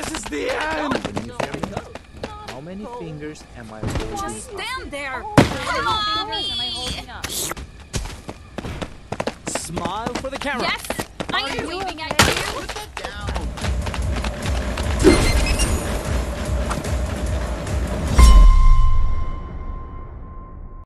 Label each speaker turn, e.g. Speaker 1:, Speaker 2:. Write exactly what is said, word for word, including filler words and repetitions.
Speaker 1: This is the end!
Speaker 2: Can you hear me? How many fingers am I holding?
Speaker 3: Just stand there!
Speaker 4: Mommy!
Speaker 1: Smile for the camera.
Speaker 3: Yes! I am waving at you!